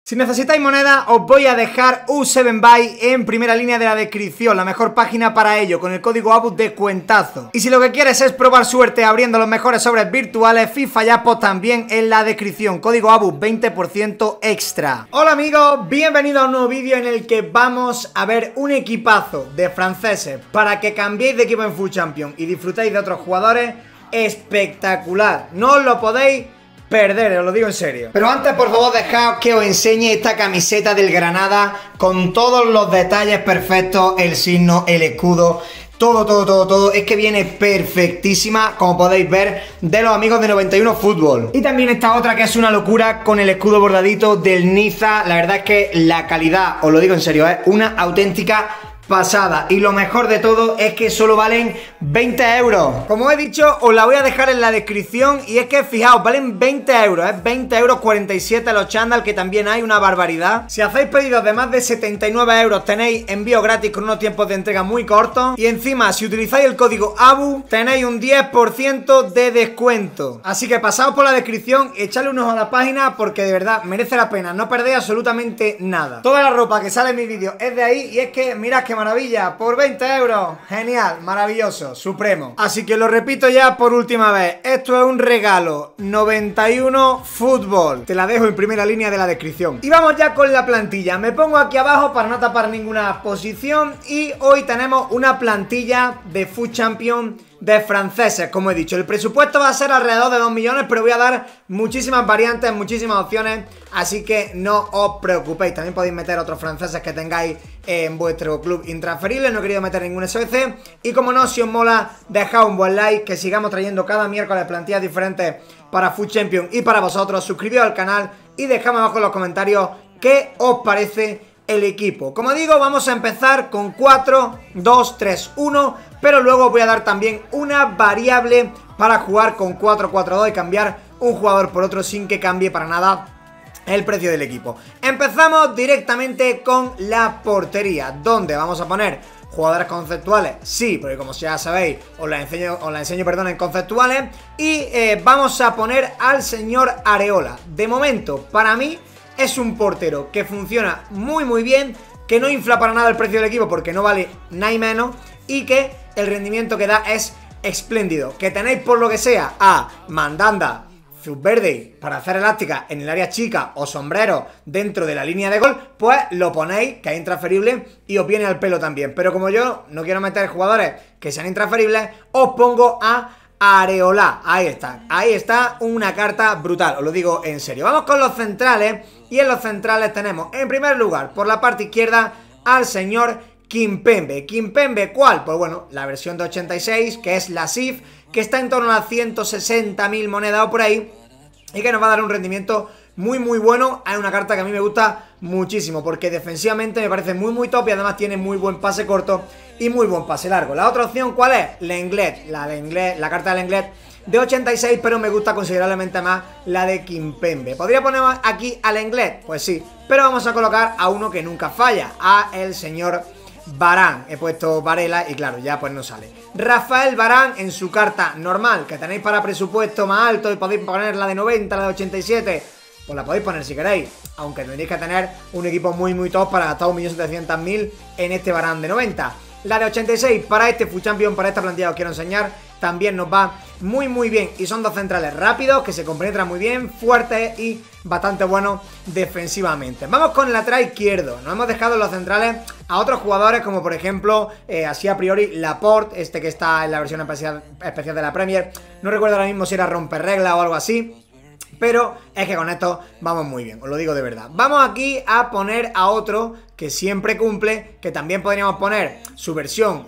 Si necesitáis moneda, os voy a dejar U7Buy en primera línea de la descripción, la mejor página para ello, con el código ABU de cuentazo. Y si lo que quieres es probar suerte abriendo los mejores sobres virtuales, FIFA Jackpot también en la descripción, código ABU 20% extra. Hola amigos, bienvenidos a un nuevo vídeo en el que vamos a ver un equipazo de franceses para que cambiéis de equipo en Foot Champions y disfrutéis de otros jugadores espectacular. No os lo podéis perder, os lo digo en serio. Pero antes, por favor, dejad que os enseñe esta camiseta del Granada con todos los detalles perfectos, el signo, el escudo, todo. Es que viene perfectísima, como podéis ver, de los amigos de 91 Fútbol. Y también esta otra que es una locura con el escudo bordadito del Niza. La verdad es que la calidad, os lo digo en serio, es una auténtica pasada. Y lo mejor de todo es que solo valen 20 euros. Como he dicho, os la voy a dejar en la descripción. Y es que fijaos, valen 20 euros, 20 euros 47 los chándal, que también hay una barbaridad. Si hacéis pedidos de más de 79 euros tenéis envío gratis con unos tiempos de entrega muy cortos. Y encima, si utilizáis el código ABU, tenéis un 10% de descuento. Así que pasaos por la descripción y echadle un ojo a la página, porque de verdad merece la pena, no perdéis absolutamente nada. Toda la ropa que sale en mi vídeo es de ahí. Y es que mirad que maravilla, por 20 euros, genial, maravilloso, supremo. Así que lo repito ya por última vez, esto es un regalo, 91 Fútbol. Te la dejo en primera línea de la descripción. Y vamos ya con la plantilla, me pongo aquí abajo para no tapar ninguna posición. Y hoy tenemos una plantilla de Foot Champions de franceses, como he dicho. El presupuesto va a ser alrededor de 2 millones, pero voy a dar muchísimas variantes, muchísimas opciones, así que no os preocupéis. También podéis meter otros franceses que tengáis en vuestro club intransferible. No he querido meter ningún SBC. Y como no, si os mola, dejad un buen like, que sigamos trayendo cada miércoles plantillas diferentes para Foot Champions y para vosotros. Suscribíos al canal y dejadme abajo en los comentarios qué os parece el equipo. Como digo, vamos a empezar con 4-2-3-1, pero luego os voy a dar también una variable para jugar con 4-4-2 y cambiar un jugador por otro sin que cambie para nada el precio del equipo. Empezamos directamente con la portería, donde vamos a poner jugadores conceptuales, sí, porque como ya sabéis, os la enseño en conceptuales. Y vamos a poner al señor Areola. De momento, para mí, es un portero que funciona muy bien, que no infla para nada el precio del equipo porque no vale nada y menos, y que el rendimiento que da es espléndido. Que tenéis por lo que sea a Mandanda, Valverde para hacer elástica en el área chica o sombrero dentro de la línea de gol, pues lo ponéis, que es intransferible, y os viene al pelo también. Pero como yo no quiero meter jugadores que sean intransferibles, os pongo a Areola. Ahí está una carta brutal, os lo digo en serio. Vamos con los centrales, y en los centrales tenemos en primer lugar por la parte izquierda al señor Kimpembe. ¿Kimpembe cuál? Pues bueno, la versión de 86, que es la SIF, que está en torno a las 160.000 monedas o por ahí, y que nos va a dar un rendimiento muy bueno. Hay una carta que a mí me gusta muchísimo, porque defensivamente me parece muy top, y además tiene muy buen pase corto y muy buen pase largo. La otra opción, ¿cuál es? Lenglet, la carta de Lenglet de 86, pero me gusta considerablemente más la de Kimpembe. ¿Podría poner aquí a Lenglet? Pues sí, pero vamos a colocar a uno que nunca falla, a el señor Varane. He puesto Varela y claro, ya pues no sale. Rafael Varane en su carta normal, que tenéis para presupuesto más alto, y podéis poner la de 90, la de 87, pues la podéis poner si queréis, aunque tendréis que tener un equipo muy top para gastar 1.700.000 en este Varane de 90. La de 86 para este Foot Champions, para esta plantilla que os quiero enseñar, también nos va muy bien. Y son dos centrales rápidos, que se compenetran muy bien, fuertes y bastante buenos defensivamente. Vamos con el lateral izquierdo. Nos hemos dejado en los centrales a otros jugadores, como por ejemplo, así a priori, Laporte, este que está en la versión especial de la Premier. No recuerdo ahora mismo si era romperregla o algo así, pero es que con esto vamos muy bien, os lo digo de verdad. Vamos aquí a poner a otro que siempre cumple, que también podríamos poner su versión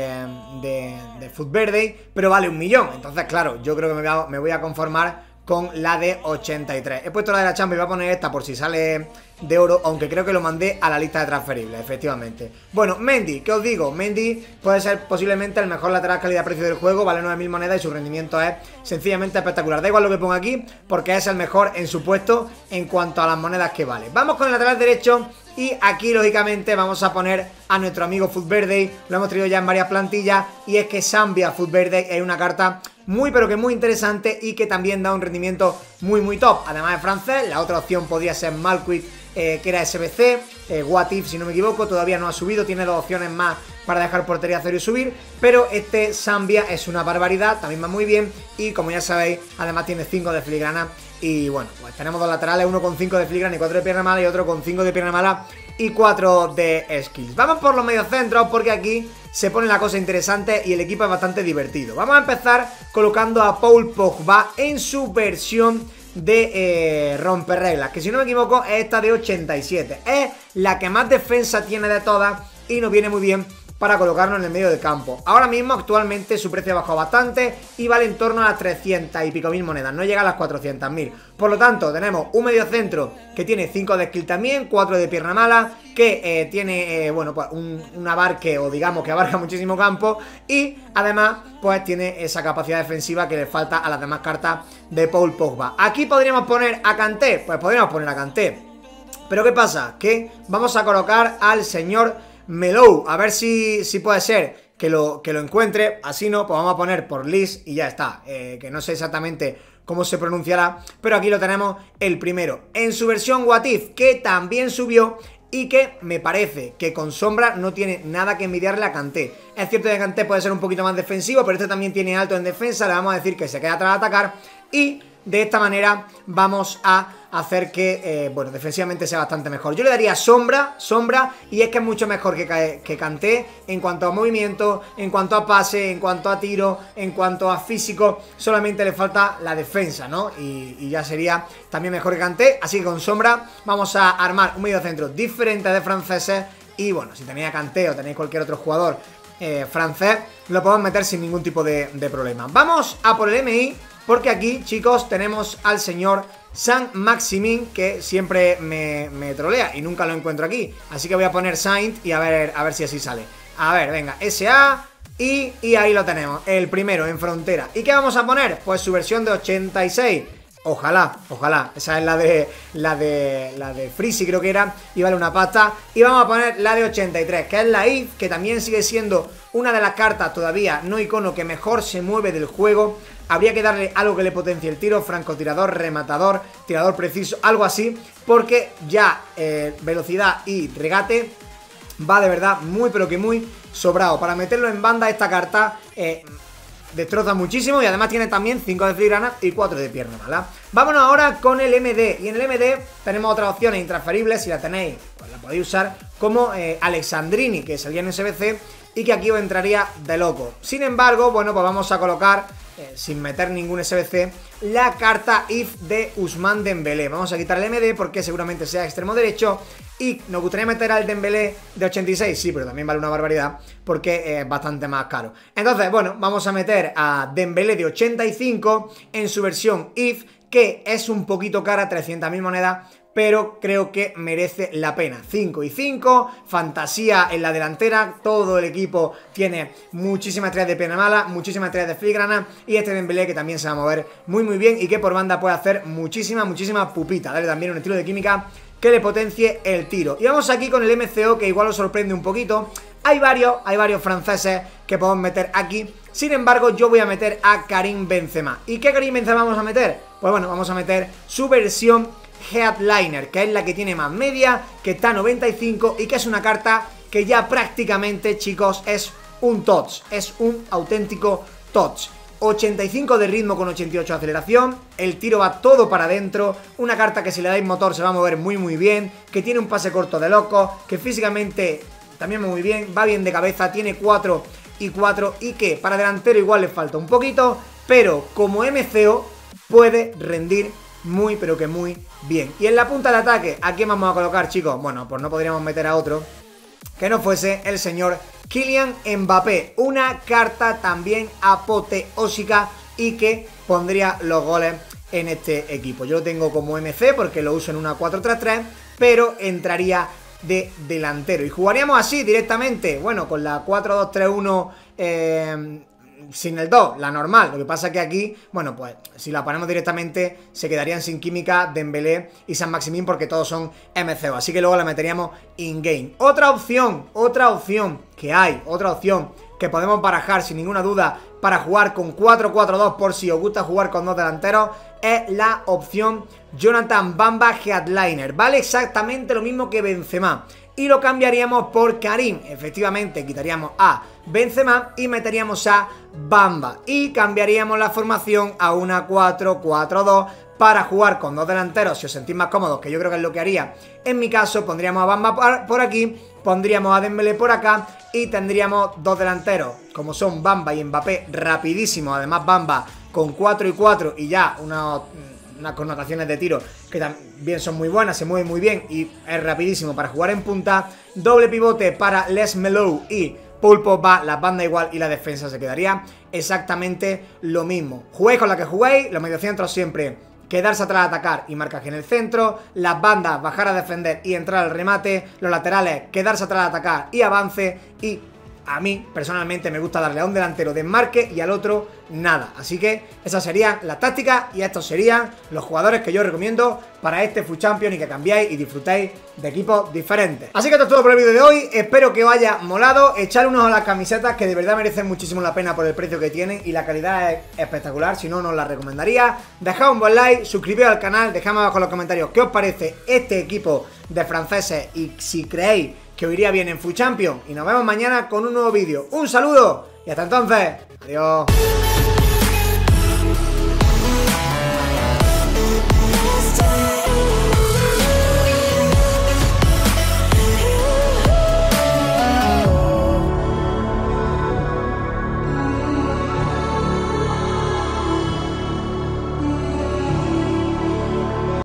de Valverde, pero vale 1 millón. Entonces, claro, yo creo que me voy a conformar con la de 83. He puesto la de la Champions y voy a poner esta por si sale de oro, aunque creo que lo mandé a la lista de transferibles, efectivamente. Bueno, Mendy, ¿qué os digo? Mendy puede ser posiblemente el mejor lateral calidad-precio del juego, vale 9.000 monedas y su rendimiento es sencillamente espectacular. Da igual lo que ponga aquí, porque es el mejor en su puesto en cuanto a las monedas que vale. Vamos con el lateral derecho, y aquí lógicamente vamos a poner a nuestro amigo Valverde. Lo hemos traído ya en varias plantillas, y es que Zambia Valverde es una carta pero que muy interesante, y que también da un rendimiento muy top. Además de francés, la otra opción podría ser Malcuit que era SBC, What If si no me equivoco, todavía no ha subido, tiene 2 opciones más para dejar portería cero y subir, pero este Zambia es una barbaridad, también va muy bien y como ya sabéis, además tiene 5 de filigrana y bueno, pues tenemos 2 laterales, uno con 5 de filigrana y 4 de pierna mala y otro con 5 de pierna mala y 4 de skills. Vamos por los mediocentros porque aquí se pone la cosa interesante y el equipo es bastante divertido. Vamos a empezar colocando a Paul Pogba en su versión de romperreglas, que si no me equivoco es esta de 87. Es la que más defensa tiene de todas y nos viene muy bien para colocarlo en el medio del campo. Ahora mismo, actualmente, su precio ha bajado bastante y vale en torno a las 300 y pico mil monedas, no llega a las 400.000. Por lo tanto, tenemos un medio centro que tiene 5 de skill también, 4 de pierna mala, que tiene, bueno, pues un abarque, o digamos que abarca muchísimo campo, y además, pues tiene esa capacidad defensiva que le falta a las demás cartas de Paul Pogba. Aquí podríamos poner a Kanté, pues podríamos poner a Kanté. Pero ¿qué pasa? Que vamos a colocar al señor Melou, a ver si puede ser que lo encuentre. Así no, pues vamos a poner por Liz y ya está, que no sé exactamente cómo se pronunciará, pero aquí lo tenemos el primero, en su versión What If, que también subió y que me parece que con sombra no tiene nada que envidiarle a Kanté. Es cierto que Kanté puede ser un poquito más defensivo, pero este también tiene alto en defensa, le vamos a decir que se queda atrás a atacar y de esta manera vamos a hacer que, bueno, defensivamente sea bastante mejor. Yo le daría sombra, y es que es mucho mejor que Kanté en cuanto a movimiento, en cuanto a pase, en cuanto a tiro, en cuanto a físico. Solamente le falta la defensa, ¿no? Y ya sería también mejor que Kanté. Así que con sombra vamos a armar un mediocentro diferente de franceses. Y bueno, si tenéis a Kanté o tenéis cualquier otro jugador francés, lo podemos meter sin ningún tipo de problema. Vamos a por el MI, porque aquí, chicos, tenemos al señor Saint-Maximin, que siempre me trolea y nunca lo encuentro aquí. Así que voy a poner Saint y a ver si así sale. A ver, venga, SA y ahí lo tenemos, el primero en frontera. ¿Y qué vamos a poner? Pues su versión de 86. Ojalá, esa es la de Freezy, creo que era, y vale una pasta. Y vamos a poner la de 83, que es la IF, que también sigue siendo una de las cartas todavía no icono que mejor se mueve del juego. Habría que darle algo que le potencie el tiro, francotirador, rematador, tirador preciso, algo así, porque ya velocidad y regate va de verdad muy pero que muy sobrado. Para meterlo en banda esta carta destroza muchísimo y además tiene también 5 de filigrana y 4 de pierna mala. Vámonos ahora con el MD, y en el MD tenemos otras opciones intransferibles, si la tenéis pues la podéis usar, como Alexandrini, que salía en SBC y que aquí os entraría de loco. Sin embargo, bueno, pues vamos a colocar, sin meter ningún SBC, la carta IF de Ousmane Dembélé. Vamos a quitar el MD porque seguramente sea extremo derecho. Y nos gustaría meter al Dembélé de 86, sí, pero también vale una barbaridad porque es bastante más caro. Entonces, bueno, vamos a meter a Dembélé de 85 en su versión IF, que es un poquito cara, 300.000 monedas, pero creo que merece la pena. 5 y 5, fantasía en la delantera, todo el equipo tiene muchísimas estrellas de pierna mala, muchísimas estrellas de filigrana, y este Dembélé que también se va a mover muy bien y que por banda puede hacer muchísimas pupitas. Dale también un estilo de química que le potencie el tiro. Y vamos aquí con el MCO, que igual os sorprende un poquito. Hay varios franceses que podemos meter aquí. Sin embargo, yo voy a meter a Karim Benzema. ¿Y qué Karim Benzema vamos a meter? Pues bueno, vamos a meter su versión Headliner, que es la que tiene más media, que está a 95 y que es una carta que ya prácticamente, chicos, es un TOTS, es un auténtico TOTS. 85 de ritmo con 88 de aceleración, el tiro va todo para adentro, una carta que si le dais motor se va a mover muy bien, que tiene un pase corto de loco, que físicamente también muy bien, va bien de cabeza, tiene 4 y 4 y que para delantero igual le falta un poquito, pero como MCO puede rendir muy pero que muy bien. Y en la punta de ataque, ¿a quién vamos a colocar, chicos? Bueno, pues no podríamos meter a otro que no fuese el señor Kylian Mbappé, una carta también apoteósica y que pondría los goles en este equipo. Yo lo tengo como MC porque lo uso en una 4-3-3, pero entraría de delantero y jugaríamos así directamente, bueno, con la 4-2-3-1 sin el 2, la normal. Lo que pasa que aquí, bueno, pues si la ponemos directamente se quedarían sin química Dembélé y Saint-Maximin porque todos son MCO, así que luego la meteríamos in-game. Otra opción que hay, otra opción que podemos barajar sin ninguna duda para jugar con 4-4-2 por si os gusta jugar con dos delanteros, es la opción Jonathan Bamba Headliner. Vale exactamente lo mismo que Benzema. Y lo cambiaríamos por Karim. Efectivamente, quitaríamos a Benzema y meteríamos a Bamba. Y cambiaríamos la formación a una 4-4-2 para jugar con dos delanteros, si os sentís más cómodos, que yo creo que es lo que haría. En mi caso, pondríamos a Bamba por aquí, pondríamos a Dembélé por acá y tendríamos dos delanteros, como son Bamba y Mbappé, rapidísimos. Además, Bamba con 4 y 4 y ya unas connotaciones de tiro que también son muy buenas, se mueve muy bien y es rapidísimo para jugar en punta. Doble pivote para Les Melou y Paul Pogba, la banda igual y la defensa se quedaría exactamente lo mismo. Juguéis con la que juguéis, los mediocentros siempre quedarse atrás a atacar y marcaje en el centro, las bandas bajar a defender y entrar al remate, los laterales quedarse atrás a atacar y avance, y a mí personalmente me gusta darle a un delantero desmarque y al otro nada. Así que esas serían las tácticas y estos serían los jugadores que yo recomiendo para este FUT Champions y que cambiéis y disfrutéis de equipos diferentes. Así que esto es todo por el vídeo de hoy. Espero que os haya molado. Echar un ojo a las camisetas, que de verdad merecen muchísimo la pena por el precio que tienen y la calidad es espectacular. Si no, no os la recomendaría. Dejad un buen like, suscribíos al canal, dejadme abajo en los comentarios qué os parece este equipo de franceses y si creéis que os iría bien en FUT Champions. Y nos vemos mañana con un nuevo vídeo. Un saludo y hasta entonces. Adiós.